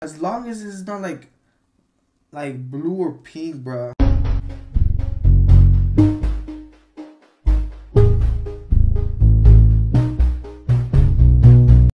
As long as it's not like blue or pink, bro.